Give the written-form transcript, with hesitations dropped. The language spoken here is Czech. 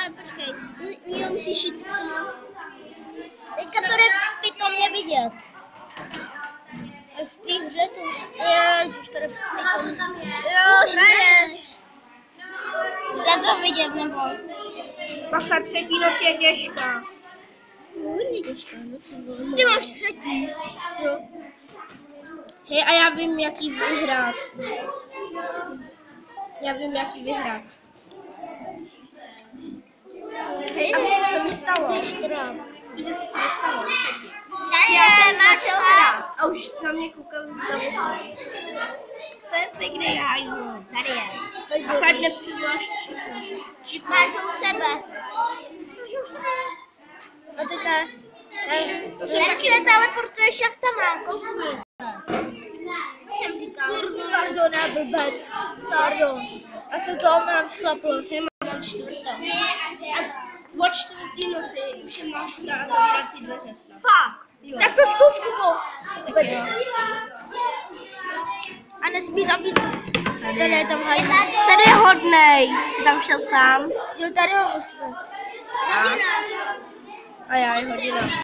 Ale počkej, jenom musíš jít. Teďka to jde pitomně vidět. A v té hře to... Ježiš, to jde pitomně. Jo, hraješ. Jde to vidět, nebo? Bacha, třetí noc je těžká. Hodně těžká, no to bylo. Ty máš třetí. Jo. Hej, a já vím, jaký vyhrát. Hej, co se mi stalo? Víte, co se mi stalo? Já jsem začal hrát a už na mě koukal za okno. To je pěkný hajzl. Tady je. Bacha, nepřivoláš Čiku. Máš u sebe. A teď ne. To jsem Tady se teleportuješ jak tam má, koukni. To jsem říkal. Kurva, pardon, já blbec. Pardon. A co to mám sklaplo? Mám čtvrtou. A od čtvrtý noci už je maska a zavřecí dveře. Fakt. Jo. Tak to zkus, Kubo. A nesmí tam být. Tady je tam hajzl. Tady je hodnej. Jsi tam šel sám. Jo, tady ho musím. A já je hodina.